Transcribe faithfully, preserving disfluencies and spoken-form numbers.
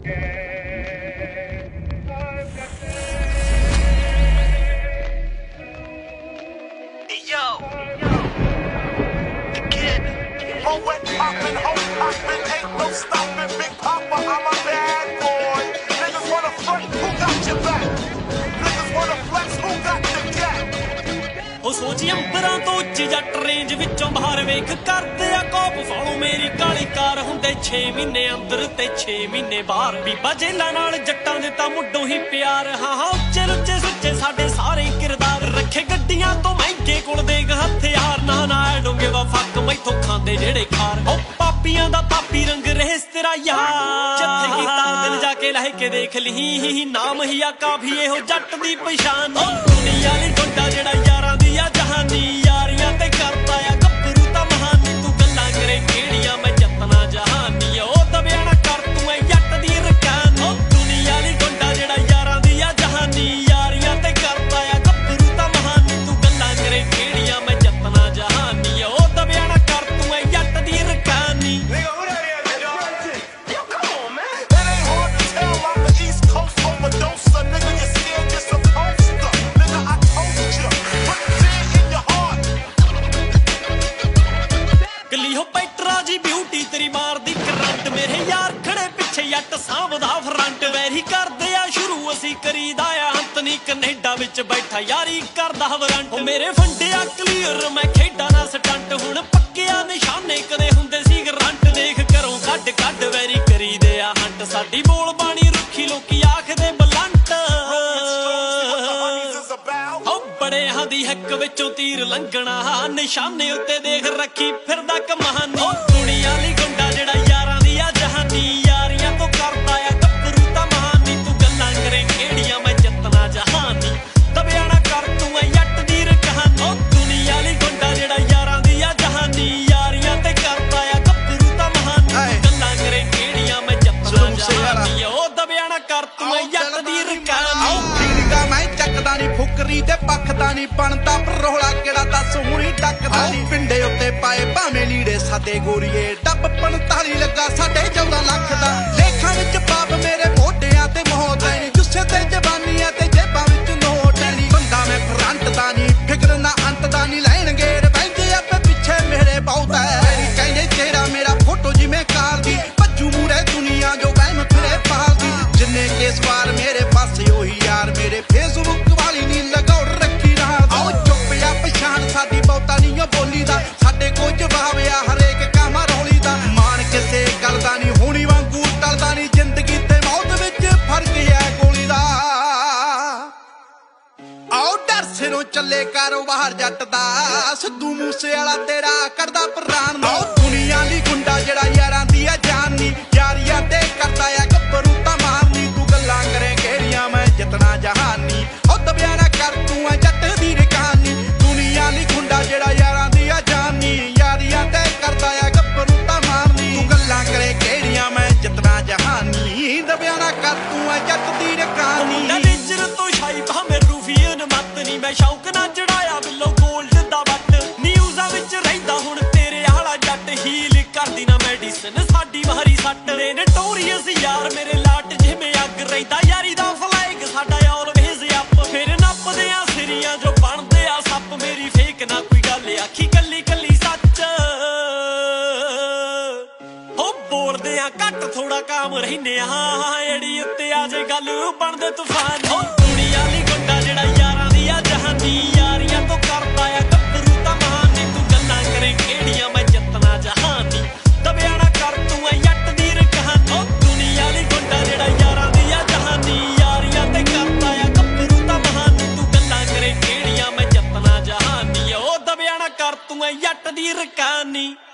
सोची अंबरां तो उच्ची जट रेंज विचों बाहर वेख करदे आ कोप फॉलो मेरी काली कार हुंदे छे महीने अंदर ते छे महीने बाहर बीबा जेलां नाल जट्टां दे तां मुड्डों ही प्यार हाँ हाँ उच्चे लुच्चे सुच्चे साडे सारे किरदार रखे गड्डियां तो महंगे कोल देग हथियार ना ना डोंगे वा फक मैथों खांदे जेड़े खार ओ पापियां दा पापी रंग रेस तेरा यार जिथे कीता दिल जाके लह के देख ली नाम ही आ काफी एहो जट दी पहचान दुनिया ली गोडा जेड़ा यारां दी आ जहानी यारियां ते करदा आ गब्बरू ता महानी तू गल्लां करे केड़ियां मैं जतना जहानी ओ दबिया ना कर तू ऐ जट दी रकान ओ दुनिया ली गोडा जेड़ा यारां दी आ जहानी यारियां ते करदा आ गब्बरू ता महानी तू गल्लां करे केड़ियां मैं जतना जहानी ओ दबिया ना कर तू ऐ जट दी रकानी करीदा आ हंत नी कनेडा विच बैठा यारी करदा वरंट मेरे फंडिया क्लीयर मैं खेडा ना स्टंट हुण पक्किया निशाने कदे हुंदे सी गरंट देख घरों कड कड वैरी करीदे आ हंट साडी बोल बाणी रुखी लोकी आखदे बलंट ओ बड़े हां दी हक विचों तीर लंघना निशाने उत्ते देख रखी फिरदा कमानी दुनिया ली गुंडा जेड़ा यारां दी आ जहानी यारियां तो करदा आ गब्बरू ता महानी तू गल्लां करे केड़ियां मैं जतना जहानी दबिया ना कर तू ऐ जट दी रकान ओ दुनिया ली गुंडा जेड़ा यारां दी आ जहानी यारियां ते करदा आ गब्बरू ता महानी गल्लां करे केड़ियां मैं जतना जहानी ओ दबिया ना कर तू ऐ जट दी रकान ओ ठीका मैं ਚੱਕਦਾ ਨੀ ਫੁਕਰੀ ਤੇ ਪੱਖਦਾ ਨੀ ਬਣਦਾ ਪਰੋਲਾ ਕਿਹੜਾ ਦੱਸ ਹੁਣੀ ਡੱਕਦਾ ਨੀ ਪਿੰਡੇ ਉੱਤੇ ਪਾਏ ਭਾਵੇਂ ਲੀੜੇ ਸਾਦੇ ਗੋਰੀਏ ਡੱਬ ਪੰਤਾਲੀ ਲੱਗਾ ਸਾਡੇ ਚੌਦਾਂ ਲੱਖ ਦਾ ਲੇਖਾਂ ਵਿੱਚ ਪਾਪ ਮੇਰੇ ਮੋਢਿਆਂ ਤੇ ਮੌਤ ਐ ਗੁੱਸੇ ਤੇ ਜਵਾਨੀਆਂ ਤੇ ਜੇਬਾਂ ਵਿੱਚ ਨੋਟ ਐ ਨੀ ਬੰਦਾ ਮੈਂ ਫਰੰਟ ਦਾ ਨੀ ਫਿਕਰ ਨਾ ਅੰਤ ਦਾ ਨੀ ਲੈਣਗੇ ਬੈਂਦੇ ਆਪੇ ਪਿੱਛੇ ਮੇਰੇ ਬਹੁਤ ਐ ਕਹਿੰਦੇ ਤੇਰਾ ਮੇਰਾ ਫੋਟੋ ਜਿਵੇਂ ਕਾਰ ਦੀ ਭੱਜੂ ਮੂਰੇ ਦੁਨੀਆ ਜੋ ਵਹਿਮ ਫਿਰੇ ਪਾਲਦੀ ਜਿੰਨੇ ਕੇਸ ਵਾਰ ਮੇਰੇ ਪਾਸੇ ਉਹੀ ਯਾਰ ਮੇਰੇ ਫੇਸਬੁੱਕ ਵਾਲੀ ਨੀ ਲਗਾਉ ਰੱਖੀ ਰਾਤ ਆਓ ਚੁੱਪ ਆ ਪਛਾਣ ਸਾਡੀ ਬਹੁਤਾ ਨੀ ਓ ਬੋਲੀ ਦਾ ਸਾਡੇ ਕੋਈ ਜਵਾਬ ਆ ਹਰੇਕ ਕੰਮ ਰੌਲੀ ਦਾ ਮਾਣ ਕਿਸੇ ਗੱਲ ਦਾ ਨੀ ਹੋਣੀ ਵਾਂਗੂ ਟਲਦਾ ਨੀ ਜ਼ਿੰਦਗੀ ਤੇ ਮੌਤ ਵਿੱਚ ਫਰਕ ਹੈ ਗੋਲੀ ਦਾ ਆਓ ਡਰ ਸਿਰੋਂ ਚੱਲੇ ਕਾਰੋਬਾਰ ਜੱਟ ਦਾ ਸਿੱਧੂ ਮੂਸੇ ਵਾਲਾ ਤੇਰਾ ਕਰਦਾ ਪ੍ਰਾਣ ਦਾ ਦੁਨੀਆ ਲਈ ਗੁੰਡਾ ਜਿਹੜਾ ਯਾਰਾਂ ਦੀ ਆ ਜਾਨ ਨੀ ਯਾਰੀਆਂ ਤੇ ਕਰਦਾ ਆ ਗੱਭਰੂ ਤਾਂ ਮਾਰਨੀ ਤੂੰ ਗੱਲਾਂ ਕਰੇ ਕਿਹੜੀਆਂ ਮੈਂ ਜਿਤਨਾ ਜਹਾਨੀ ਉਹ ਦਬਿਆ ਨਾ ਕਰ ਤੂੰ ਆ ਜੱਟ ਦੀ ਰਕਾਨੀ ਦੁਨੀਆ ਲਈ ਗੁੰਡਾ ਜਿਹੜਾ ਯਾਰਾਂ ਦੀ ਆ ਜਾਨ ਨੀ ਯਾਰੀਆਂ ਤੇ ਕਰਦਾ ਆ ਗੱਭਰੂ ਤਾਂ ਮਾਰਨੀ ਤੂੰ ਗੱਲਾਂ ਕਰੇ ਕਿਹੜੀਆਂ ਮੈਂ ਜਿਤਨਾ ਜਹਾਨੀ ਦਬਿਆ ਨਾ ਕਰ ਤੂੰ ਆ ਜੱਟ ਦੀ ਰਕਾਨੀ ਨੇਜਰ ਤੋਂ ਸ਼ਾਈ ਭਾਵੇਂ ਰੂਫੀਅਨ ਮੱਤ ਨੀ ਮੈਂ ਸ਼ੌਕ ਨਾ ਚੜਾਇਆ ਬਿੱਲੋ ਗੋਲਡ ਦਾ ਵੱਟ ਨਿਊਜ਼ਾਂ ਵਿੱਚ ਰਹਿੰਦਾ ਹੁਣ ਤੇਰੇ ਆਲਾ ਜੱਟ ਹੀਲ ਕਰਦੀ ਨਾ ਮੈਡੀਸਨ ਸਾਡੀ ਮਾਰੀ ਸੱਟ ਨੇ ਨਟੋਰੀਅਸ ਯਾਰ ਮੇਰੇ ਲਾਟ ਜਿਵੇਂ ਅੱਗ ਰਹਿੰਦਾ ਯਾਰੀ ਦਾ ਫਲੈਗ ਸਾਡਾ ਆਲਵੇਜ਼ ਅਪ ਫਿਰ ਨੱਪਦੇ ਆ ਸਿਰੀਆਂ ਜੋ ਬਣਦੇ ਆ ਸੱਪ ਮੇਰੀ ਫੇਕ ਨਾ ਕੋਈ ਗੱਲ ਆਖੀ ਕੱਲੀ ਕੱਲੀ ਸੱਚ ਹੋ ਬੋਲਦੇ ਆ ਘੱਟ ਥੋੜਾ ਕਾਮ ਰਹਿੰਦੇ ਆ ਏੜੀ ਉੱਤੇ ਆ ਜੇ ਗੱਲ ਬਣਦੇ ਤੂਫਾਨ ਹੋ ਦੁਨੀਆ ਲਈ ਗੁੰਡਾ ਜਿਹੜਾ ਯਾਰਾਂ ਦੀ ਆ ਜਹਾਨੀ ਯਾਰੀਆਂ ਤੋਂ ਕਰਦਾ ਆ ਗੱਭਰੂ ਤਾਂ ਮਹਾਨੀ ਤੂੰ ਗੱਲਾਂ ਕਰੇ ਕਿਹੜੀਆਂ ਮੈਂ ਜਤਨਾ ਜਹਾਨੀ ਦਬਿਆ ਨਾ ਕਰ ਤੂੰ ਐ ਜੱਟ ਦੀ ਰਕਾਨ ਓ ਦੁਨੀਆ ਲਈ ਗੁੰਡਾ ਜਿਹੜਾ ਯਾਰਾਂ ਦੀ ਆ ਜਹਾਨੀ ਯਾਰੀਆਂ ਤੇ ਕਰਦਾ ਆ ਗੱਭਰੂ ਤਾਂ ਮਹਾਨੀ ਤੂੰ ਗੱਲਾਂ ਕਰੇ ਕਿਹੜੀਆਂ ਮੈਂ ਜਤਨਾ ਜਹਾਨੀ ਓ ਦਬਿਆ ਨਾ ਕਰ ਤੂੰ ਐ ਜੱਟ ਦੀ ਰਕਾਨੀ।